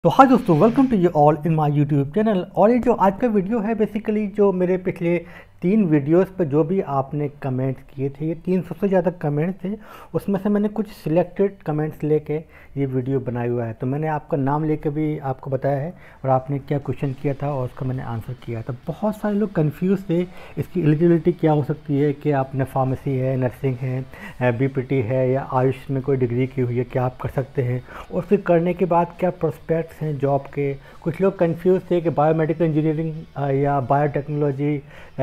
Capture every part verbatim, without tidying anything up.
तो हाँ दोस्तों, welcome to you all in my YouTube channel. और ये जो आज का वीडियो है बेसिकली जो मेरे पिछले तीन वीडियोस पे जो भी आपने कमेंट्स किए थे, ये तीन सौ से ज़्यादा कमेंट्स थे, उसमें से मैंने कुछ सिलेक्टेड कमेंट्स लेके ये वीडियो बनाया हुआ है। तो मैंने आपका नाम लेके भी आपको बताया है और आपने क्या क्वेश्चन किया था और उसका मैंने आंसर किया था। बहुत सारे लोग कंफ्यूज थे इसकी एलिजिबिलिटी क्या हो सकती है, कि आपने फार्मेसी है, नर्सिंग है, बीपीटी है या आयुष में कोई डिग्री की हुई है, क्या आप कर सकते हैं, और फिर करने के बाद क्या प्रोस्पेक्ट्स हैं जॉब के। कुछ लोग कंफ्यूज थे कि बायोमेडिकल इंजीनियरिंग या बायोटेक्नोलॉजी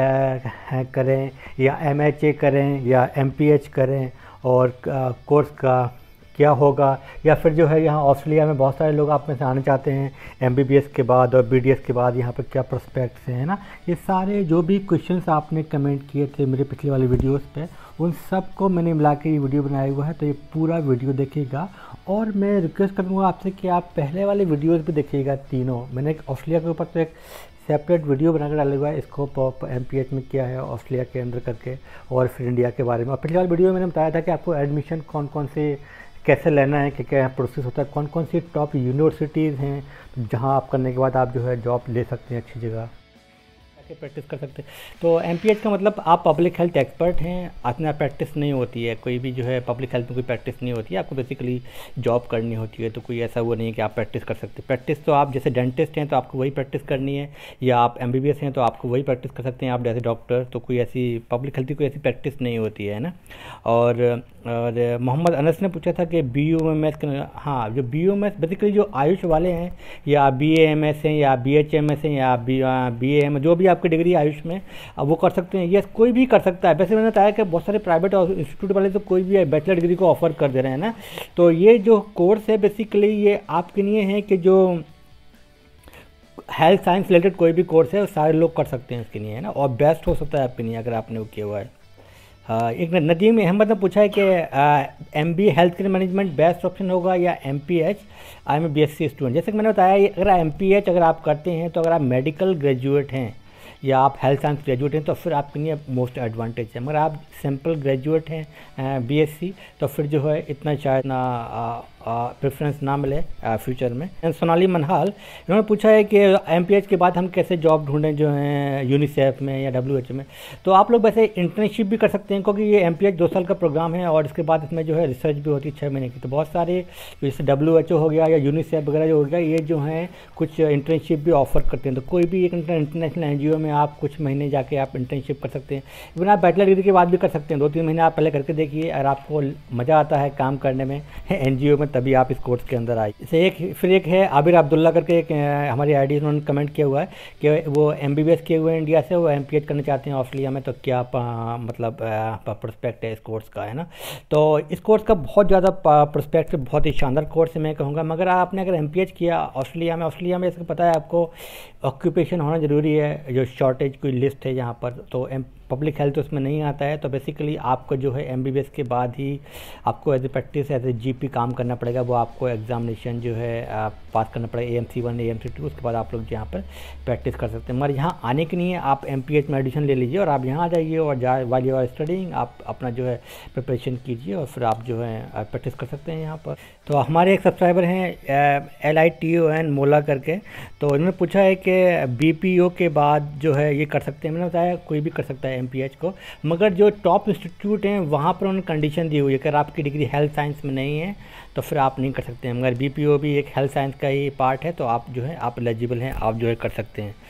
करें या एमएचए करें या एमपीएच करें, और कोर्स का क्या होगा, या फिर जो है यहाँ ऑस्ट्रेलिया में बहुत सारे लोग आप में से आना चाहते हैं एमबीबीएस के बाद और बीडीएस के बाद, यहाँ पर क्या प्रोस्पेक्ट्स हैं, है ना। ये सारे जो भी क्वेश्चंस आपने कमेंट किए थे मेरे पिछले वाले वीडियोस पे, उन सब को मैंने मिला के ये वीडियो बनाया हुआ है। तो ये पूरा वीडियो देखिएगा और मैं रिक्वेस्ट करूँगा आपसे कि आप पहले वाले वीडियोज़ भी देखिएगा तीनों। मैंने एक ऑस्ट्रेलिया के ऊपर तो एक सेपरेट वीडियो बनाकर डाला हुआ है, स्कोप ऑफ एमपीएच में क्या है ऑस्ट्रेलिया के अंदर करके, और फिर इंडिया के बारे में। और पिछले वाले वीडियो में मैंने बताया था कि आपको एडमिशन कौन कौन से कैसे लेना है, कि क्या प्रोसेस होता है, कौन कौन सी टॉप यूनिवर्सिटीज़ हैं जहां आप करने के बाद आप जो है जॉब ले सकते हैं अच्छी जगह, प्रैक्टिस कर सकते हैं। तो एमपीएच का मतलब आप पब्लिक हेल्थ एक्सपर्ट हैं। अपना प्रैक्टिस नहीं होती है, कोई भी जो है पब्लिक हेल्थ में कोई प्रैक्टिस नहीं होती है, आपको बेसिकली जॉब करनी होती है। तो कोई ऐसा वो नहीं है कि आप प्रैक्टिस कर सकते। प्रैक्टिस तो आप जैसे डेंटिस्ट हैं तो आपको वही प्रैक्टिस करनी है, या आप एमबीबीएस हैं तो आपको वही प्रैक्टिस कर सकते हैं आप जैसे डॉक्टर। तो कोई ऐसी पब्लिक हेल्थ की कोई ऐसी प्रैक्टिस नहीं होती है ना। और और मोहम्मद अनस ने पूछा था कि बी यू एम एस, हाँ जो B U M S basically जो आयुष वाले हैं, या बी ए एम एस हैं, या बी एच एम एस हैं, या बी बी ए एम, जो भी आपकी डिग्री आयुष में, अब वो कर सकते हैं। यस, कोई भी कर सकता है। वैसे मैंने बताया कि बहुत सारे प्राइवेट इंस्टीट्यूट वाले तो कोई भी बैचलर डिग्री को ऑफर कर दे रहे हैं ना। तो ये जो कोर्स है बेसिकली ये आपके लिए है कि जो हेल्थ साइंस रिलेटेड कोई भी कोर्स है वो सारे लोग कर सकते हैं उसके लिए, है ना। और बेस्ट हो सकता है आपके लिए अगर आपने वो किया हुआ है। हाँ, एक नदीम अहमद ने पूछा है कि M B health care management best option होगा या M P H. I am A B S C student. जैसे कि मैंने बताया, अगर एम पी एच अगर आप करते हैं तो अगर आप मेडिकल ग्रेजुएट हैं या आप हेल्थ साइंस ग्रेजुएट हैं तो फिर आपके लिए मोस्ट एडवांटेज है। मगर आप सिंपल ग्रेजुएट हैं बीएससी तो फिर जो है इतना शायद ना प्रेफरेंस ना मिले फ्यूचर में। सोनाली मनहाल इन्होंने पूछा है कि एमपीएच के बाद हम कैसे जॉब ढूंढें जो है यूनिसेफ में या डब्ल्यूएचओ में। तो आप लोग वैसे इंटर्नशिप भी कर सकते हैं, क्योंकि ये एमपीएच दो साल का प्रोग्राम है और इसके बाद इसमें जो है रिसर्च भी होती है छः महीने की। तो बहुत सारे जैसे डब्ल्यूएचओ हो गया या यूनिसेफ वगैरह जो हो गया, ये जो है कुछ इंटर्नशिप भी ऑफर करते हैं। तो कोई भी एक इंटरनेशनल एनजीओ में आप कुछ महीने जाके आप इंटर्नशिप कर सकते हैं। इवन आप बैचलर डिग्री के बाद भी कर सकते हैं। दो तीन महीने आप पहले करके देखिए, अगर आपको मज़ा आता है काम करने में एनजीओ में, तभी आप इस कोर्स के अंदर आए। जैसे एक फिर एक है आबिर अब्दुल्ला करके, एक हमारी आईडी उन्होंने कमेंट किया हुआ है कि वो एमबीबीएस किए हुए हैं इंडिया से, वो एमपीएच करना चाहते हैं ऑस्ट्रेलिया में। तो क्या आ, मतलब प्रोस्पेक्ट है इस कोर्स का, है ना। तो इस कोर्स का बहुत ज़्यादा प्रोस्पेक्ट, बहुत ही शानदार कोर्स है मैं कहूँगा। मगर आपने अगर एमपीएच किया ऑस्ट्रेलिया में, ऑस्ट्रेलिया में इसको पता है आपको ऑक्यूपेशन होना ज़रूरी है। जो शॉर्टेज कोई लिस्ट है यहाँ पर, तो एम पब्लिक हेल्थ उसमें नहीं आता है। तो बेसिकली आपको जो है एमबीबीएस के बाद ही आपको as a practice as a GP काम करना पड़ेगा। वो आपको एग्जामिनेशन जो है आप पास करना पड़ेगा, एएमसी वन एएमसी टू। उसके बाद आप लोग यहाँ पर प्रैक्टिस कर सकते हैं। मगर यहाँ आने के लिए आप एमपीएच में एडमिशन ले लीजिए और आप यहाँ आ जाइए, और जा वाइल यू आर स्टडिंग आप अपना जो है प्रिपरेशन कीजिए और फिर आप जो है प्रैक्टिस कर सकते हैं यहाँ पर। तो हमारे एक सब्सक्राइबर हैं L I T O N Mola करके, तो उन्होंने पूछा है कि बी पी ओ के बाद जो है ये कर सकते हैं। मैंने बताया कोई भी कर सकता है एमपीएच को, मगर जो टॉप इंस्टीट्यूट हैं वहाँ पर उन्होंने कंडीशन दी हुई है कि अगर आपकी डिग्री हेल्थ साइंस में नहीं है तो फिर आप नहीं कर सकते हैं। मगर बीपीओ भी एक हेल्थ साइंस का ही पार्ट है, तो आप जो है आप एलिजिबल हैं, आप जो है कर सकते हैं।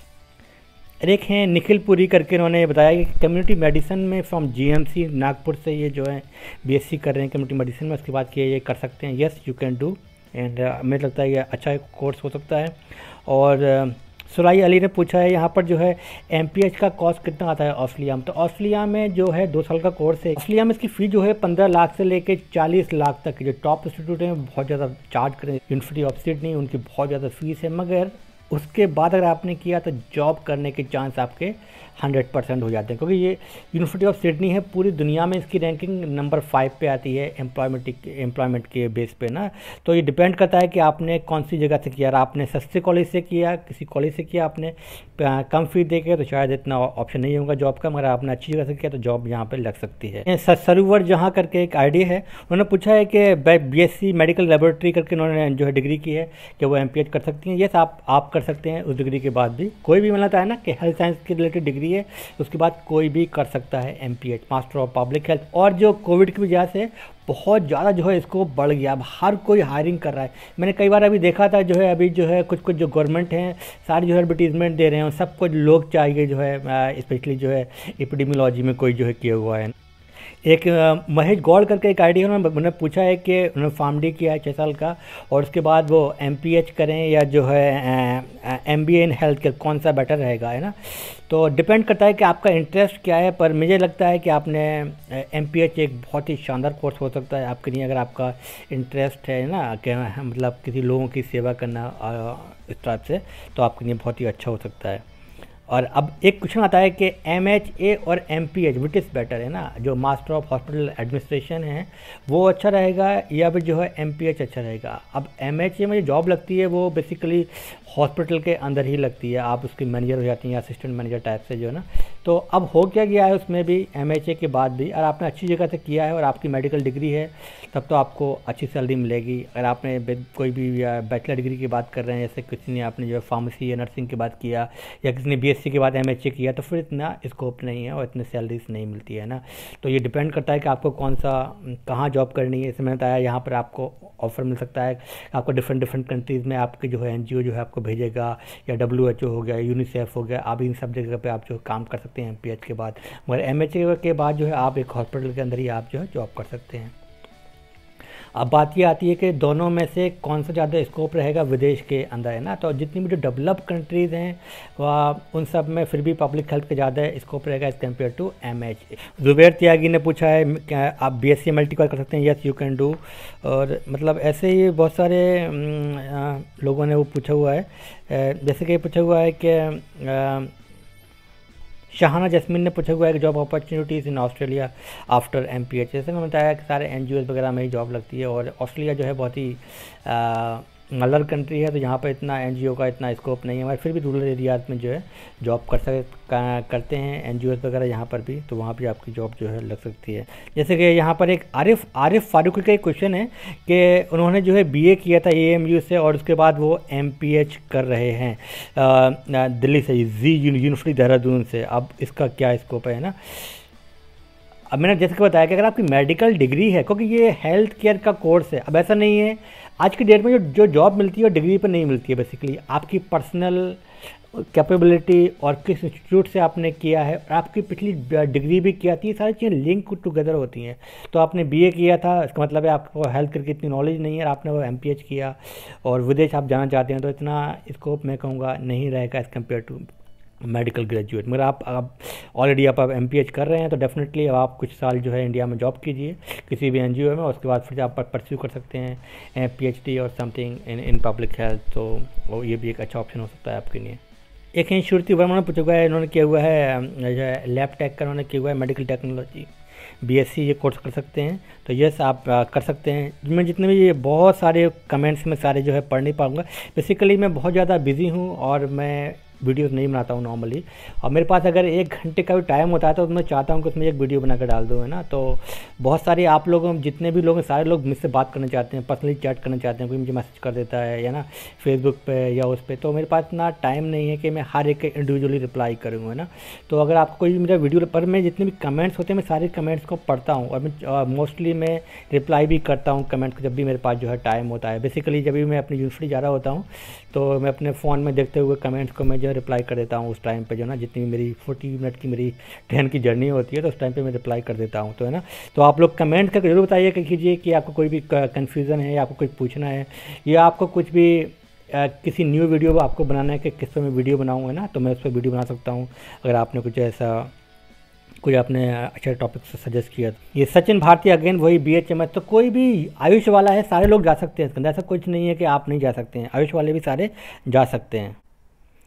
एक हैं निखिल पुरी करके, उन्होंने बताया कि कम्युनिटी मेडिसिन में फ्रॉम जीएमसी नागपुर से ये जो है बीएससी कर रहे हैं कम्युनिटी मेडिसिन में। उसके बाद किए ये कर सकते हैं। Yes you can do, and मुझे लगता है ये अच्छा कोर्स हो सकता है। और सुराई अली ने पूछा है यहाँ पर जो है एमपीएच का कॉस्ट कितना आता है ऑस्ट्रेलिया में। तो ऑस्ट्रेलिया में जो है दो साल का कोर्स है। ऑस्ट्रेलिया में इसकी फ़ी जो है पंद्रह लाख से लेके चालीस लाख तक। जो टॉप इंस्टीट्यूट हैं बहुत ज़्यादा चार्ज करें। यूनिवर्सिटी ऑफ सिडनी उनकी बहुत ज़्यादा फीस है, मगर उसके बाद अगर आपने किया तो जॉब करने के चांस आपके हंड्रेड परसेंट हो जाते हैं, क्योंकि ये यूनिवर्सिटी ऑफ सिडनी है, पूरी दुनिया में इसकी रैंकिंग नंबर फाइव पे आती है एम्प्लॉयमेंट एम्प्लॉयमेंट के बेस पे ना। तो ये डिपेंड करता है कि आपने कौन सी जगह से किया, आपने सस्ते कॉलेज से किया, किसी कॉलेज से किया आपने कम फीस दे के, तो शायद इतना ऑप्शन नहीं होगा जॉब का, मगर आपने अच्छी जगह से किया तो जॉब यहाँ पर लग सकती है। सरोवर जहाँ करके एक आइडिया है, उन्होंने पूछा है कि B S C medical laboratory करके उन्होंने जो है डिग्री की है कि वो एम पी एच कर सकती हैं। यस, आप आप कर सकते हैं उस डिग्री के बाद भी। कोई भी मिलता है ना कि हेल्थ साइंस के रिलेटेड डिग्री है, उसके बाद कोई भी कर सकता है M P H, master of public health. और जो कोविड की वजह से बहुत ज़्यादा जो है इसको बढ़ गया, अब हर कोई हायरिंग कर रहा है। मैंने कई बार अभी देखा था जो है, अभी जो है कुछ कुछ जो गवर्नमेंट हैं सारे जो है एडवर्टीजमेंट दे रहे हैं, सबको लोग चाहिए जो है, स्पेशली जो है एपिडेमियोलॉजी में कोई जो है किया हुआ है। एक महेश गौड़ करके एक आइडिया उन्होंने उन्होंने पूछा है कि उन्होंने फार्म डी किया है छः साल का, और उसके बाद वो एम पी एच करें या जो है M B A in health care, कौन सा बेटर रहेगा, है ना। तो डिपेंड करता है कि आपका इंटरेस्ट क्या है, पर मुझे लगता है कि आपने एम पी एच एक बहुत ही शानदार कोर्स हो सकता है आपके लिए, अगर आपका इंटरेस्ट है ना कि मतलब किसी लोगों की सेवा करना इस टाइप से, तो आपके लिए बहुत ही अच्छा हो सकता है। और अब एक क्वेश्चन आता है कि एम एच ए और M P H which is better, है ना, जो मास्टर ऑफ हॉस्पिटल एडमिनिस्ट्रेशन है वो अच्छा रहेगा या फिर जो है एम पी एच अच्छा रहेगा। अब एम एच ए में जो जॉब लगती है वो बेसिकली हॉस्पिटल के अंदर ही लगती है, आप उसके मैनेजर हो जाती हैं या असिस्टेंट मैनेजर टाइप से जो है ना। तो अब हो क्या गया है उसमें भी एम एच ए के बाद भी, अगर आपने अच्छी जगह से किया है और आपकी मेडिकल डिग्री है तब तो आपको अच्छी सैलरी मिलेगी। अगर आपने कोई भी बैचलर डिग्री की बात कर रहे हैं, जैसे किसी ने आपने जो है फार्मेसी या नर्सिंग की बात किया, या किसी ने बी एस सी के बाद एम एच ए किया, तो फिर इतना स्कोप नहीं है और इतनी सैलरीज नहीं मिलती है ना। तो ये डिपेंड करता है कि आपको कौन सा कहाँ जॉब करनी है। इसमें मैंने बताया यहाँ पर आपको ऑफर मिल सकता है, आपको डिफरेंट डिफरेंट कंट्रीज़ में आपके जो है एन जी ओ जो है आपको भेजेगा, या डब्ल्यू एच ओ हो गया, यूनिसेफ हो गया, आप इन सब जगह पे आप जो काम कर सकते हैं एम पी एच के बाद। मगर एम एच ए के बाद जो है आप एक हॉस्पिटल के अंदर ही आप जो है जॉब कर सकते हैं। अब बात ये आती है कि दोनों में से कौन सा ज़्यादा स्कोप रहेगा विदेश के अंदर, है ना। तो जितनी भी जो डेवलप कंट्रीज़ हैं वह उन सब में फिर भी पब्लिक हेल्थ का ज़्यादा स्कोप रहेगा as compare to M H A. Zubair Tyagi ने पूछा है क्या आप बी एस सी मल्टी कर सकते हैं, यस यू कैन डू। और मतलब ऐसे ही बहुत सारे आ, लोगों ने वो पूछा हुआ है, जैसे कि पूछा हुआ है कि शाहाना जैस्मिन ने पूछा हुआ है कि job opportunities in Australia after M P H. जैसे मैंने बताया कि सारे एन जी ओज़ वगैरह में ही जॉब लगती है, और ऑस्ट्रेलिया जो है बहुत ही मलर कंट्री है, तो यहाँ पर इतना एन जी ओ का इतना स्कोप नहीं है, मगर फिर भी रूरल एरियाज़ में जो है जॉब कर सक करते हैं एन जी ओज़ वगैरह यहाँ पर भी, तो वहाँ भी आपकी जॉब जो है लग सकती है। जैसे कि यहाँ पर एक आरिफ आरिफ फारूकी का एक क्वेश्चन है कि उन्होंने जो है बी ए किया था ए एम यू से, और उसके बाद वो एम पी एच कर रहे हैं आ, दिल्ली से, जी यूनिवर्सिटी देहरादून से। अब इसका क्या स्कोप है ना। अब मैंने जैसे कि बताया कि अगर आपकी मेडिकल डिग्री है, क्योंकि ये हेल्थ केयर का कोर्स है, अब ऐसा नहीं है आज की डेट में जो जो जॉब मिलती है वो डिग्री पर नहीं मिलती है, बेसिकली आपकी पर्सनल कैपेबिलिटी और किस इंस्टीट्यूट से आपने किया है और आपकी पिछली डिग्री भी क्या थी, सारी चीज़ें लिंक टुगेदर होती हैं। तो आपने बी ए किया था, इसका मतलब है आपको हेल्थ केयर की इतनी नॉलेज नहीं है, आपने वो एम पी एच किया और विदेश आप जाना चाहते हैं, तो इतना स्कोप मैं कहूँगा नहीं रहेगा as compare to medical graduate. मगर आप अब ऑलरेडी आप अब एम पी एच कर रहे हैं, तो डेफिनेटली अब आप कुछ साल जो है इंडिया में जॉब कीजिए किसी भी एन जी ओ में, उसके बाद फिर आप परस्यू कर सकते हैं पी एच डी और something in in public health. तो वो ये भी एक अच्छा ऑप्शन हो सकता है आपके लिए। एक है श्रुति वर्मा ने पूछा हुआ है, इन्होंने किया हुआ है लैब टेक का, उन्होंने किया हुआ है medical technology B S C, ये कोर्स कर सकते हैं। तो यस आप आ, कर सकते हैं। मैं जितने भी ये बहुत सारे कमेंट्स में सारे जो है पढ़ नहीं पाऊँगा, बेसिकली मैं बहुत ज़्यादा बिजी हूँ और मैं वीडियोस नहीं बनाता हूँ नॉर्मली, और मेरे पास अगर एक घंटे का भी टाइम होता है तो मैं चाहता हूँ कि उसमें एक वीडियो बना कर डाल दूँ, है ना। तो बहुत सारे आप लोग जितने भी लोग हैं सारे लोग मुझसे बात करना चाहते हैं, पर्सनली चैट करना चाहते हैं, कोई मुझे मैसेज कर देता है या ना फेसबुक पे या उस पर, तो मेरे पास इतना टाइम नहीं है कि मैं हर एक इंडिविजुअली रिप्लाई करूँगा, है ना। तो अगर आपको कोई मेरा वीडियो पर, मैं जितने भी कमेंट्स होते हैं मैं सारे कमेंट्स को पढ़ता हूँ और मैं मोस्टली मैं रिप्लाई भी करता हूँ कमेंट को जब भी मेरे पास जो है टाइम होता है। बेसिकली जब भी मैं अपनी यूनिवर्सिटी जा रहा होता हूँ तो मैं अपने फ़ोन में देखते हुए कमेंट्स को मैं जो है रिप्लाई कर देता हूँ उस टाइम पे, जो ना जितनी मेरी चालीस मिनट की मेरी ट्रेन की जर्नी होती है तो उस टाइम पे मैं रिप्लाई कर देता हूँ, तो है ना। तो आप लोग कमेंट करके जरूर बताइए कि कीजिए कि आपको कोई भी कन्फ्यूज़न है या आपको कुछ पूछना है या आपको कुछ भी आ, किसी न्यू वीडियो आपको बनाना है कि किस पर मैं वीडियो बनाऊँ, है ना, तो मैं उस पर वीडियो बना सकता हूँ अगर आपने कुछ ऐसा कोई आपने अच्छा टॉपिक सजेस्ट किया। ये सचिन भारती अगेन वही बी एच एम एस, तो कोई भी आयुष वाला है सारे लोग जा सकते हैं इसके अंदर, ऐसा कुछ नहीं है कि आप नहीं जा सकते हैं, आयुष वाले भी सारे जा सकते हैं।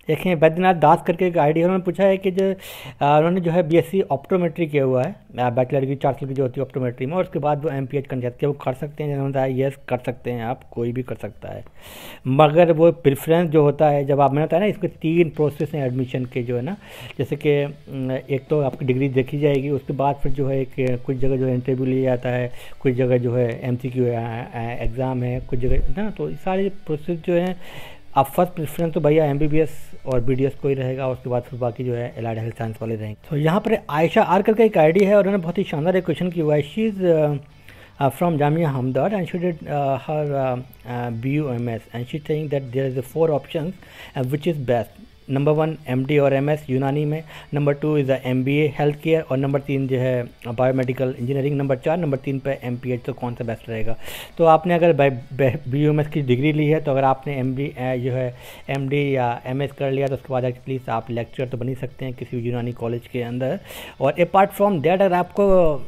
देखें बैद्यनाथ दास करके एक आईडी है, उन्होंने पूछा है कि जो आ, उन्होंने जो है बीएससी ऑप्टोमेट्री किया हुआ है, बैचलर की चार साल की जो होती है ऑप्टोमेट्री में, और उसके बाद वो एमपीएच करना चाहते हैं, वो कर सकते हैं? जैसे होता है यस कर सकते हैं आप, कोई भी कर सकता है, मगर वो प्रेफरेंस जो होता है जब आप, मैंने बताया ना इसके तीन प्रोसेस हैं एडमिशन के जो है ना, जैसे कि एक तो आपकी डिग्री देखी जाएगी, उसके बाद फिर जो है एक कुछ जगह जो है इंटरव्यू लिया जाता है, कुछ जगह जो है एमसीक्यू एग्ज़ाम है, कुछ जगह ना, तो सारे प्रोसेस जो है आप फर्स्ट प्रेफरेंस तो भैया एमबीबीएस और बीडीएस को ही रहेगा, उसके बाद फिर बाकी जो है एलाइड हेल्थ साइंस वाले रहेंगे। तो यहाँ पर आयशा आर करके एक आईडी है और उन्होंने बहुत ही शानदार एक क्वेश्चन किया हुआ है। She is from Jamia Hamdard and she did her B U M S and she think that there is four options which is best. Number one MD और एमएस यूनानी में, number two is MBA health care, और number तीन जो है biomedical engineering, number चार number तीन पे MPH. तो कौन सा बेस्ट रहेगा? तो आपने अगर बी यू एम एस की डिग्री ली है, तो अगर आपने एम डी जो है एमडी या एमएस कर लिया, तो उसके बाद एटलीस्ट आप लेक्चर तो बन ही सकते हैं किसी यूनानी कॉलेज के अंदर। और अपार्ट फ्रॉम दैट अगर आपको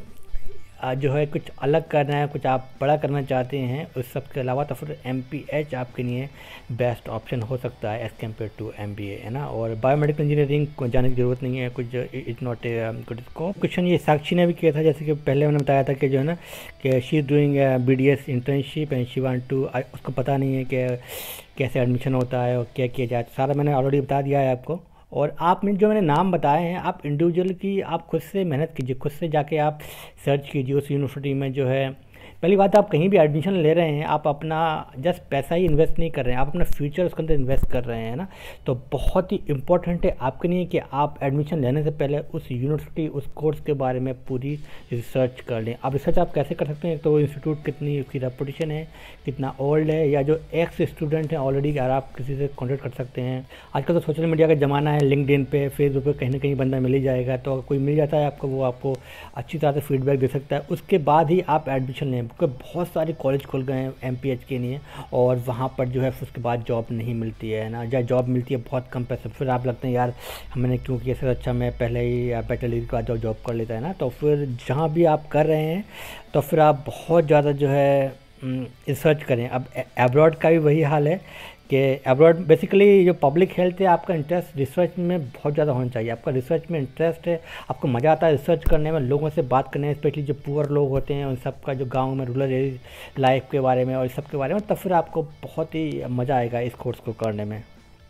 जो है कुछ अलग करना है, कुछ आप बड़ा करना चाहते हैं उस सब के अलावा, तो फिर एम पी एच आपके लिए बेस्ट ऑप्शन हो सकता है as compare to M B A, है ना। और बायोमेडिकल इंजीनियरिंग को जाने की ज़रूरत नहीं है, कुछ it not a good scope. Question ये साक्षी ने भी किया था, जैसे कि पहले मैंने बताया था कि जो है ना कि she is doing B D S internship and she want to, उसको पता नहीं है कि कैसे एडमिशन होता है और क्या किया जाए, सारा मैंने ऑलरेडी बता दिया है आपको। और आप में जो मैंने नाम बताए हैं, आप इंडिविजुअल की आप खुद से मेहनत कीजिए, खुद से जाके आप सर्च कीजिए उस यूनिवर्सिटी में जो है। पहली बात, आप कहीं भी एडमिशन ले रहे हैं, आप अपना जस्ट पैसा ही इन्वेस्ट नहीं कर रहे हैं, आप अपना फ्यूचर उसके अंदर इन्वेस्ट कर रहे हैं ना। तो बहुत ही इंपॉर्टेंट है आपके लिए कि आप एडमिशन लेने से पहले उस यूनिवर्सिटी, उस कोर्स के बारे में पूरी रिसर्च कर लें। अब रिसर्च आप कैसे कर सकते हैं? तो इंस्टीट्यूट कितनी उसकी रेपुटेशन है, कितना ओल्ड है, या जो एक्स स्टूडेंट हैं ऑलरेडी, अगर आप किसी से कॉन्टेक्ट कर सकते हैं। आजकल तो सोशल मीडिया का ज़माना है, लिंक्डइन पे, फेसबुक पे कहीं ना कहीं बंदा मिल ही जाएगा, तो कोई मिल जाता है आपको, वो आपको अच्छी तरह से फीडबैक दे सकता है। उसके बाद ही आप एडमिशन लें, क्योंकि बहुत सारे कॉलेज खुल गए हैं एमपीएच के लिए, और वहाँ पर जो है उसके बाद जॉब नहीं मिलती है ना, या जॉब मिलती है बहुत कम पैसे। फिर आप लगते हैं यार हमने क्यों किया, इससे अच्छा मैं पहले ही बैचलर डिग्री के बाद जॉब जॉब कर लेता है ना। तो फिर जहाँ भी आप कर रहे हैं, तो फिर आप बहुत ज़्यादा जो है रिसर्च करें। अब एब्रॉड का भी वही हाल है कि एब्रॉड बेसिकली जो पब्लिक हेल्थ है, आपका इंटरेस्ट रिसर्च में बहुत ज़्यादा होना चाहिए। आपका रिसर्च में इंटरेस्ट है, आपको मज़ा आता है रिसर्च करने में, लोगों से बात करने में, स्पेशली जो पुअर लोग होते हैं उन सब का, जो गांव में रूरल लाइफ के बारे में और इस सब के बारे में, तब फिर आपको बहुत ही मज़ा आएगा इस कोर्स को करने में।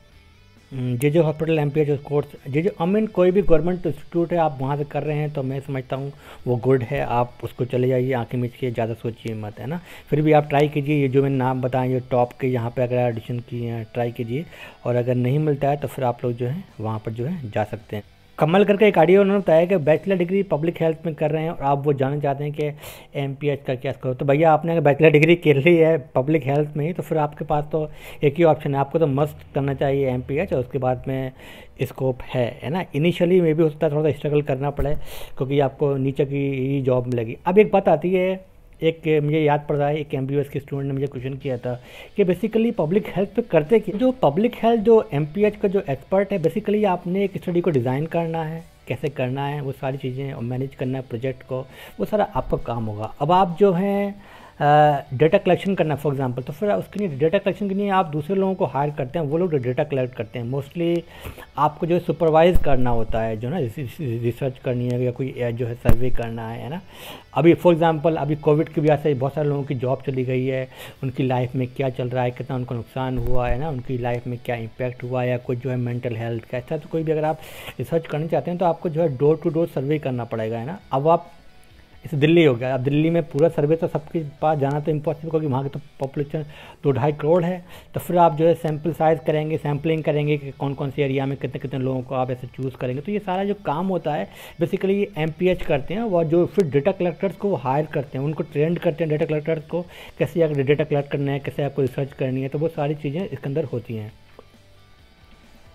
J J hospital M P H course, J J I mean कोई भी गवर्नमेंट इंस्टीट्यूट है, आप वहाँ से कर रहे हैं तो मैं समझता हूँ वो गुड है, आप उसको चले जाइए, आंखें मीच के, ज़्यादा सोचिए मत, है ना। फिर भी आप ट्राई कीजिए, ये जो मैंने नाम बताएं ये टॉप के, यहाँ पे अगर एडिशन किए हैं ट्राई कीजिए, और अगर नहीं मिलता है तो फिर आप लोग जो है वहाँ पर जो है जा सकते हैं। कमल करके एक आडियो उन्होंने बताया कि बैचलर डिग्री पब्लिक हेल्थ में कर रहे हैं और आप वो जानना चाहते हैं कि एमपीएच का क्या करो। तो भैया आपने अगर बैचलर डिग्री कर ली है पब्लिक हेल्थ में ही, तो फिर आपके पास तो एक ही ऑप्शन है, आपको तो मस्ट करना चाहिए एमपीएच, और उसके बाद में स्कोप है है ना। इनिशियली में भी हो सकता है थोड़ा सा स्ट्रगल करना पड़े, क्योंकि आपको नीचे की ही जॉब मिलेगी। अब एक बात आती है, एक मुझे याद पड़ रहा है, एक एमबीबीएस के स्टूडेंट ने मुझे क्वेश्चन किया था कि बेसिकली पब्लिक हेल्थ पे करते कि जो पब्लिक हेल्थ जो एमपीएच का जो एक्सपर्ट है, बेसिकली आपने एक स्टडी को डिज़ाइन करना है, कैसे करना है वो सारी चीज़ें, और मैनेज करना है प्रोजेक्ट को, वो सारा आपका काम होगा। अब आप जो हैं डेटा कलेक्शन करना फॉर एग्जांपल, तो फिर उसके लिए डेटा कलेक्शन के लिए आप दूसरे लोगों को हायर करते हैं, वो लोग डेटा कलेक्ट करते हैं। मोस्टली आपको जो है सुपरवाइज करना होता है, जो ना रिसर्च करनी है या कोई जो है सर्वे करना है है ना। अभी फॉर एग्जांपल अभी कोविड की वजह से बहुत सारे लोगों की जॉब चली गई है, उनकी लाइफ में क्या चल रहा है, कितना उनको नुकसान हुआ है ना, उनकी लाइफ में क्या इम्पैक्ट हुआ है, या कुछ जो है मेंटल हेल्थ का, ऐसा तो कोई भी अगर आप रिसर्च करना चाहते हैं तो आपको जो है डोर टू डोर सर्वे करना पड़ेगा, है ना। अब आप इसे दिल्ली हो गया, अब दिल्ली में पूरा सर्वे तो सबके पास जाना तो इम्पॉसिबल, क्योंकि वहाँ की तो पॉपुलेशन दो ढाई करोड़ है। तो फिर आप जो है सैम्पल साइज़ करेंगे, सैम्पलिंग करेंगे कि कौन कौन से एरिया में कितने कितने लोगों को आप ऐसे चूज़ करेंगे। तो ये सारा जो काम होता है बेसिकली ये एमपीएच करते हैं, और जो फिर डेटा कलेक्टर्स को हायर करते हैं, उनको ट्रेंड करते हैं डेटा कलेक्टर्स को, कैसे अगर डेटा कलेक्ट करना है, कैसे आपको रिसर्च करनी है, तो वो सारी चीज़ें इसके अंदर होती हैं।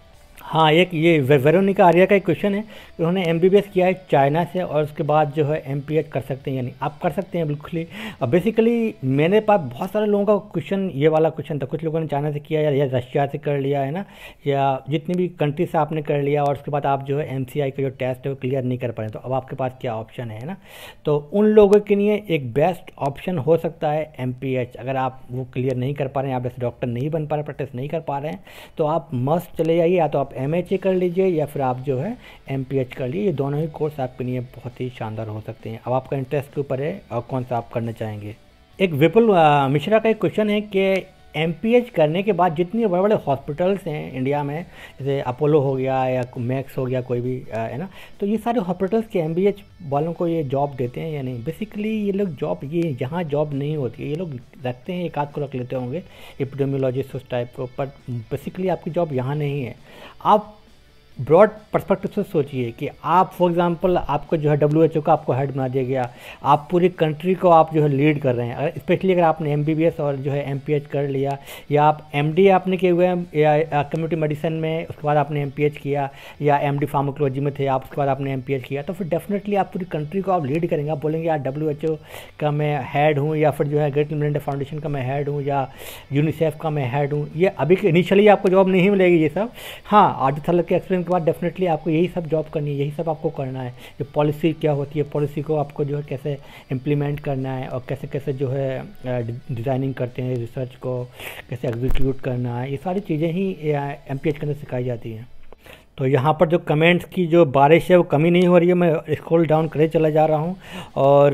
हाँ, एक ये वे वेरोनिका आर्या का एक क्वेश्चन है कि उन्होंने एमबीबीएस किया है चाइना से और उसके बाद जो है एमपीएच कर सकते हैं या नहीं। आप कर सकते हैं बिल्कुल ही। अब बेसिकली मेरे पास बहुत सारे लोगों का क्वेश्चन ये वाला क्वेश्चन था। कुछ लोगों ने चाइना से किया या, या रशिया से कर लिया है ना, या जितनी भी कंट्री से आपने कर लिया और उसके बाद आप जो है एमसीआई का जो टेस्ट है वो क्लियर नहीं कर पाए, तो अब आपके पास क्या ऑप्शन है ना। तो उन लोगों के लिए एक बेस्ट ऑप्शन हो सकता है एमपीएच। अगर आप वो क्लियर नहीं कर पा रहे हैं, आप जैसे डॉक्टर नहीं बन पा रहे, प्रैक्टिस नहीं कर पा रहे हैं, तो आप मस्त चले जाइए, या तो आप एमएचए कर लीजिए या फिर आप जो है एमपीएच कर लीजिए। ये दोनों ही कोर्स आपके लिए बहुत ही शानदार हो सकते हैं। अब आपका इंटरेस्ट के ऊपर है और कौन सा आप करना चाहेंगे। एक विपुल अ, मिश्रा का एक क्वेश्चन है कि एमपीएच करने के बाद जितने बड़े बड़े हॉस्पिटल्स हैं इंडिया में, जैसे अपोलो हो गया या मैक्स हो गया, कोई भी अ, है ना, तो ये सारे हॉस्पिटल्स के एमबीएच वालों को ये जॉब देते हैं या नहीं। बेसिकली ये लोग जॉब, ये यहाँ जॉब नहीं होती है, ये लोग रखते हैं, एक आध को रख लेते होंगे एपिडेमियोलॉजिस्ट उस टाइप को, पर बेसिकली आपकी जॉब यहाँ नहीं है। आप ब्रॉड पर्सपेक्टिव से सोचिए कि आप फॉर एग्जांपल आपको जो है डब्ल्यू एच ओ का आपको हेड बना दिया गया, आप पूरी कंट्री को आप जो है लीड कर रहे हैं। अगर स्पेशली अगर आपने एम बी बी एस और जो है एम पी एच कर लिया, या आप एम डी आपने किए हुए हैं या कम्युनिटी मेडिसिन में, उसके बाद आपने एम पी एच किया, या एम डी फार्माकोलॉजी में थे आप, उसके बाद आपने एम पी एच किया, तो फिर डेफिनेटली आप पूरी कंट्री को आप लीड करेंगे। आप बोलेंगे यार डब्ल्यू एच ओ का मैं हेड हूँ, या फिर जो है ग्रेट इंडिया फाउंडेशन का मैं हेड हूँ, या यूनिसेफ का मैं हेड हूँ। ये अभी इनिशियली आपको जॉब नहीं मिलेगी ये सब। हाँ, आठ साल के एक्सपीरियंस के बाद डेफिनेटली आपको यही सब जॉब करनी है, यही सब आपको करना है। ये पॉलिसी क्या होती है, पॉलिसी को आपको जो है कैसे इम्प्लीमेंट करना है, और कैसे कैसे जो है डिज़ाइनिंग करते हैं, रिसर्च को कैसे एग्जीक्यूट करना है, ये सारी चीज़ें ही एमपीएच के अंदर सिखाई जाती हैं। तो यहाँ पर जो कमेंट्स की जो बारिश है वो कमी नहीं हो रही है, मैं स्क्रॉल डाउन करे चला जा रहा हूँ, और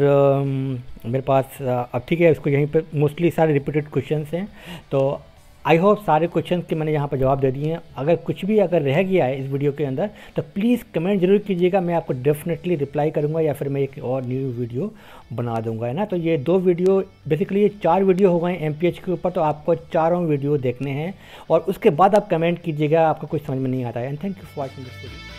अम, मेरे पास अब ठीक है, इसको यहीं पे मोस्टली सारे रिपीटेड क्वेश्चंस हैं। तो आई होप सारे क्वेश्चन के मैंने यहाँ पर जवाब दे दिए हैं। अगर कुछ भी अगर रह गया है इस वीडियो के अंदर तो प्लीज़ कमेंट जरूर कीजिएगा, मैं आपको डेफिनेटली रिप्लाई करूँगा, या फिर मैं एक और न्यू वीडियो बना दूंगा, है ना। तो ये दो वीडियो, बेसिकली ये चार वीडियो हो गए एमपीएच के ऊपर, तो आपको चारों वीडियो देखने हैं और उसके बाद आप कमेंट कीजिएगा आपको कुछ समझ में नहीं आता है। And thank you for watching this video.